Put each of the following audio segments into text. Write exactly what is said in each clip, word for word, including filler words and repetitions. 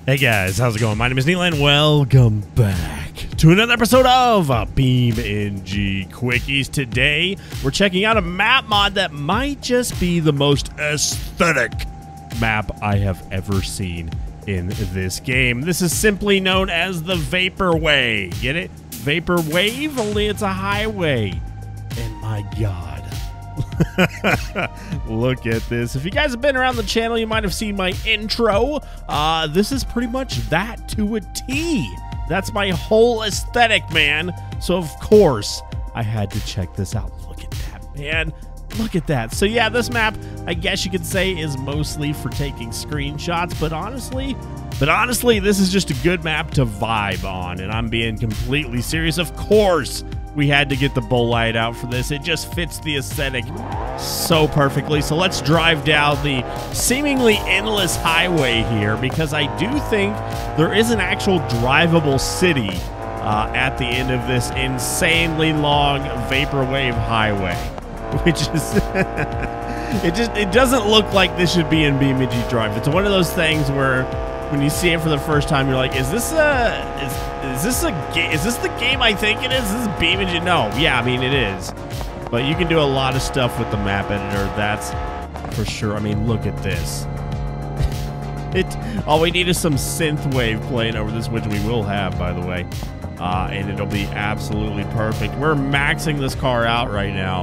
Hey guys, how's it going? My name is Neil and welcome back to another episode of uh, BeamNG Quickies. Today, we're checking out a map mod that might just be the most aesthetic map I have ever seen in this game. This is simply known as the Vaporwave. Get it? Vaporwave, only it's a highway. And my God. Look at this. If you guys have been around the channel, you might have seen my intro. Uh, this is pretty much that to a T. That's my whole aesthetic, man. So, of course, I had to check this out. Look at that, man. Look at that. So, yeah, this map, I guess you could say, is mostly for taking screenshots. But honestly, but honestly, this is just a good map to vibe on. And I'm being completely serious. Of course, we had to get the bull light out for this. It just fits the aesthetic so perfectly. So let's drive down the seemingly endless highway here, because I do think there is an actual drivable city uh, at the end of this insanely long Vaporwave highway, which is it just it doesn't look like this should be in BeamNG Drive. It's one of those things where when you see it for the first time, you're like, is this a is is this a ga is this the game I think it is? Is this BeamNG? No, yeah, I mean it is. But you can do a lot of stuff with the map editor, that's for sure. I mean, look at this. It all we need is some synthwave playing over this, which we will have, by the way. Uh, and it'll be absolutely perfect. We're maxing this car out right now.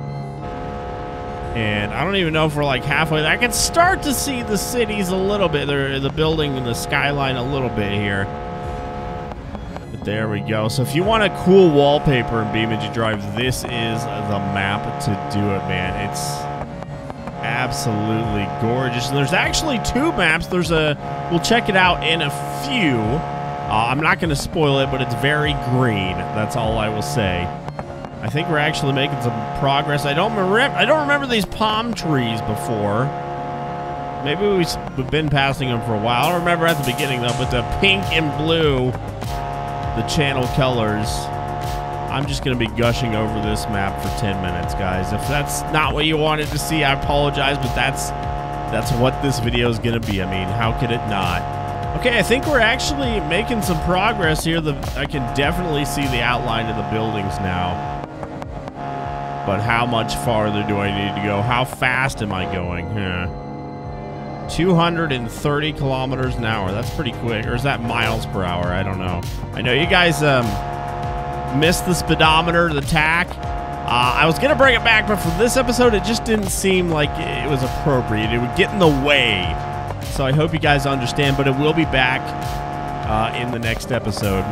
And I don't even know if we're like halfway there. I can start to see the cities a little bit. They're the building and the skyline a little bit here. But there we go. So if you want a cool wallpaper in BeamNG Drive, this is the map to do it, man. It's absolutely gorgeous. And there's actually two maps. There's a, we'll check it out in a few. Uh, I'm not going to spoil it, but it's very green. That's all I will say. I think we're actually making some progress. I don't remember. I don't remember these palm trees before. Maybe we've been passing them for a while. I don't remember at the beginning though. But the pink and blue, the channel colors. I'm just gonna be gushing over this map for ten minutes, guys. If that's not what you wanted to see, I apologize, but that's that's what this video is gonna be. I mean, how could it not? Okay, I think we're actually making some progress here. The I can definitely see the outline of the buildings now. But how much farther do I need to go? How fast am I going? Yeah. two hundred thirty kilometers an hour. That's pretty quick. Or is that miles per hour? I don't know. I know you guys um, missed the speedometer, the tack. Uh, I was going to bring it back, but for this episode, it just didn't seem like it was appropriate. It would get in the way. So I hope you guys understand, but it will be back uh, in the next episode.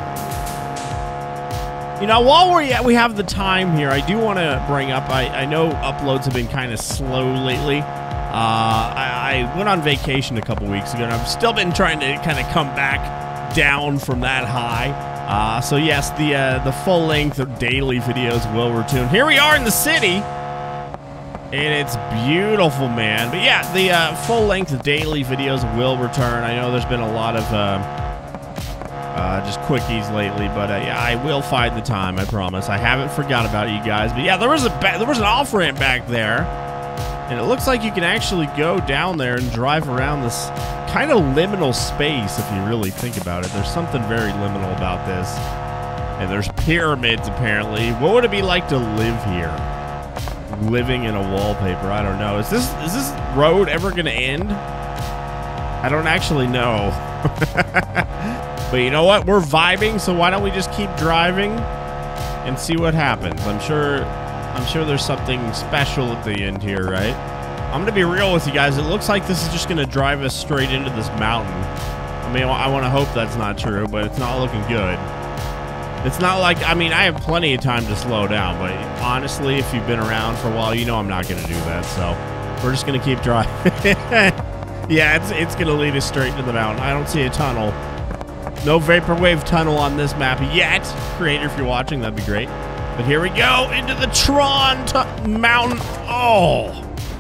You know, while we're at, we have the time here, I do want to bring up, I, I know uploads have been kind of slow lately. Uh, I, I went on vacation a couple weeks ago, and I've still been trying to kind of come back down from that high. Uh, so yes, the uh, the full-length daily videos will return. Here we are in the city, and it's beautiful, man. But yeah, the uh, full-length daily videos will return. I know there's been a lot of Uh, Uh, just quickies lately, but uh, yeah, I will find the time. I promise. I haven't forgot about you guys. But yeah, there was a there was an off ramp back there, and it looks like you can actually go down there and drive around this kind of liminal space. If you really think about it, there's something very liminal about this. And there's pyramids apparently. What would it be like to live here? Living in a wallpaper? I don't know. Is this is this road ever gonna end? I don't actually know. But you know what? We're vibing, so why don't we just keep driving and see what happens? I'm sure I'm sure there's something special at the end here, right? I'm gonna be real with you guys. It looks like this is just gonna drive us straight into this mountain. I mean, I want to hope that's not true, but it's not looking good. It's not like, I mean, I have plenty of time to slow down, but honestly, if you've been around for a while, you know I'm not gonna do that, so we're just gonna keep driving. Yeah, it's, it's gonna lead us straight into the mountain. I don't see a tunnel. No Vaporwave tunnel on this map yet. Creator, if you're watching, that'd be great. But here we go into the Tron mountain. Oh!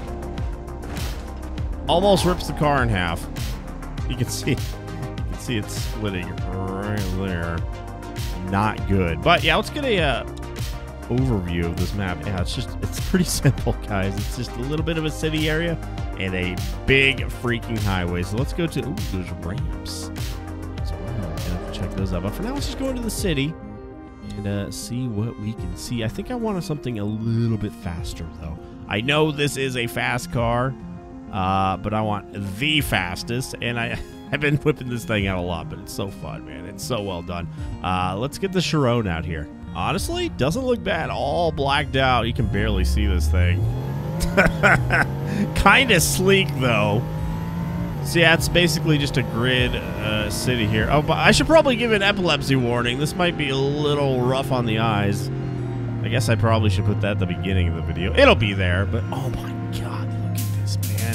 Almost rips the car in half. You can see, you can see it splitting right there. Not good. But yeah, let's get a uh, overview of this map. Yeah, it's just, it's pretty simple, guys. It's just a little bit of a city area and a big freaking highway. So let's go to, ooh, there's ramps. So we're gonna have to check those out. But for now, let's just go into the city and uh, see what we can see. I think I wanted something a little bit faster, though. I know this is a fast car, uh, but I want the fastest, and I, I've been whipping this thing out a lot, but it's so fun, man. It's so well done. Uh, let's get the Chiron out here. Honestly, doesn't look bad. All blacked out. You can barely see this thing. Kind of sleek, though. So yeah, it's basically just a grid uh, city here. Oh, but I should probably give an epilepsy warning. This might be a little rough on the eyes. I guess I probably should put that at the beginning of the video. It'll be there, but oh my god, look at this, man.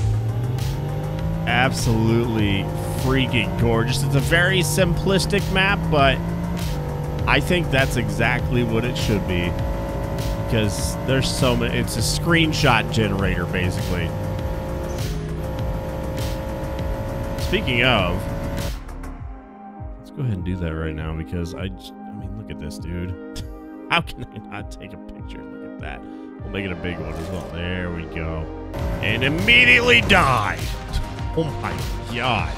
Absolutely freaking gorgeous. It's a very simplistic map, but I think that's exactly what it should be. Because there's so many, it's a screenshot generator, basically. Speaking of, let's go ahead and do that right now because I, just, I mean, look at this, dude. How can I not take a picture? Look at that. We'll make it a big one as well. There we go. And immediately died. Oh my god.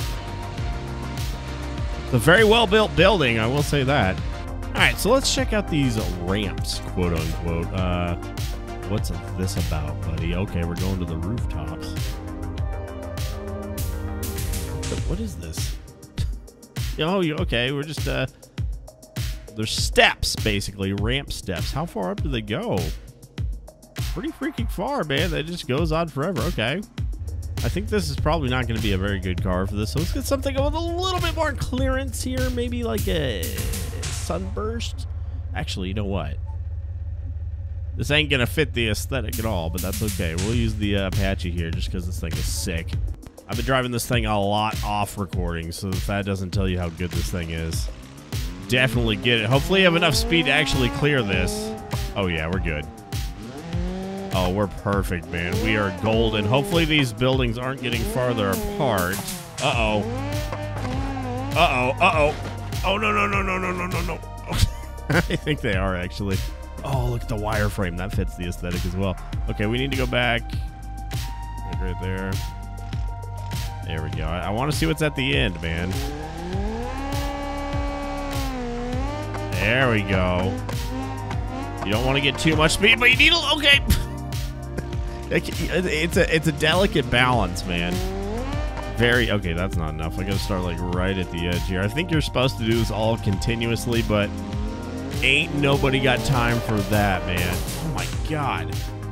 It's a very well-built building, I will say that. All right, so let's check out these ramps, quote unquote. Uh, what's this about, buddy? Okay, we're going to the rooftops. What is this? Oh, you okay? We're just uh, there's steps basically, ramp steps. How far up do they go? Pretty freaking far, man. That just goes on forever. Okay. I think this is probably not going to be a very good car for this. So let's get something with a little bit more clearance here. Maybe like a sunburst. Actually, you know what? This ain't going to fit the aesthetic at all, but that's okay. We'll use the uh, Apache here just because this thing is sick. I've been driving this thing a lot off recording, so if that doesn't tell you how good this thing is, definitely get it. Hopefully you have enough speed to actually clear this. Oh yeah, we're good. Oh, we're perfect, man. We are golden. Hopefully these buildings aren't getting farther apart. Uh-oh. Uh-oh, uh-oh. Oh, no, no, no, no, no, no, no, no. I think they are, actually. Oh, look at the wireframe. That fits the aesthetic as well. Okay, we need to go back. Right, right there. There we go. I, I want to see what's at the end, man. There we go. You don't want to get too much speed, but you need a... Okay. It's a, it's a delicate balance, man. Very... Okay, that's not enough. I got to start, like, right at the edge here. I think you're supposed to do this all continuously, but ain't nobody got time for that, man. Oh, my God.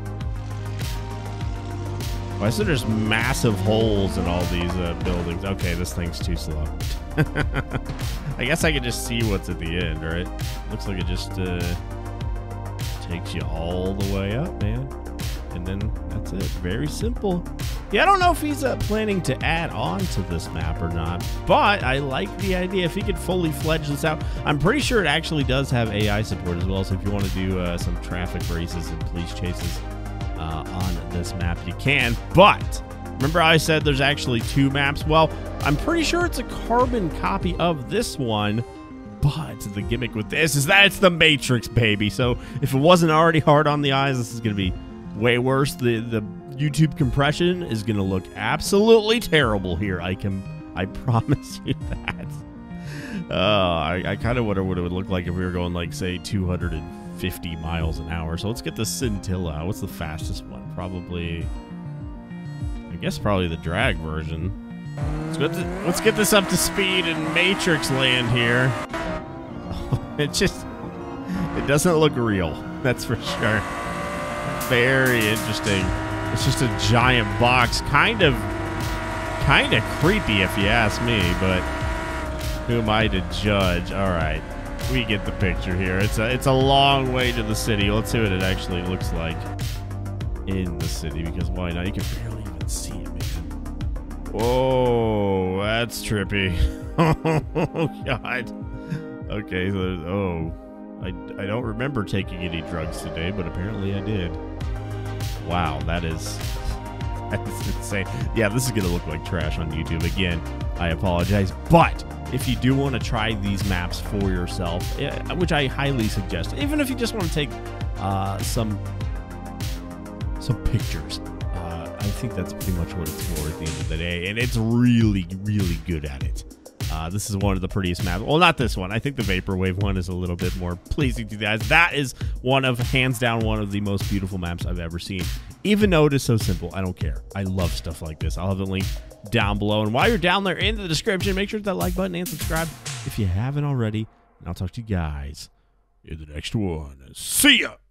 Why is there just massive holes in all these uh, buildings? Okay, this thing's too slow. I guess I can just see what's at the end, right? Looks like it just uh, takes you all the way up, man. And then that's it. Very simple. Yeah, I don't know if he's uh, planning to add on to this map or not, but I like the idea. If he could fully fledge this out, I'm pretty sure it actually does have A I support as well. So if you want to do uh, some traffic races and police chases uh, on this map, you can. But remember I said there's actually two maps? Well, I'm pretty sure it's a carbon copy of this one, but the gimmick with this is that it's the Matrix, baby. So if it wasn't already hard on the eyes, this is going to be way worse. The the YouTube compression is going to look absolutely terrible here. I can, I promise you that. Uh, I, I kind of wonder what it would look like if we were going like, say, two hundred fifty miles an hour. So let's get the Scintilla. What's the fastest one? Probably, I guess probably the drag version. Let's get, to, let's get this up to speed in Matrix land here. It just, it doesn't look real. That's for sure. Very interesting. It's just a giant box. Kind of, kind of creepy if you ask me, but who am I to judge? All right, we get the picture here. It's a, it's a long way to the city. Let's see what it actually looks like in the city, because why not? You can barely even see it, man. Whoa, that's trippy. Oh, God. Okay, so there's, oh, I, I don't remember taking any drugs today, but apparently I did. Wow, that is, that is insane. Yeah, this is going to look like trash on YouTube. Again, I apologize, but if you do want to try these maps for yourself, which I highly suggest, even if you just want to take uh, some some pictures. Uh, I think that's pretty much what it's for at the end of the day, and it's really, really good at it. Uh, this is one of the prettiest maps. Well, not this one. I think the Vaporwave one is a little bit more pleasing to the eyes. That is one of, hands down, one of the most beautiful maps I've ever seen. Even though it is so simple, I don't care. I love stuff like this. I'll have the link down below. And while you're down there in the description, make sure to hit that like button and subscribe if you haven't already. And I'll talk to you guys in the next one. See ya!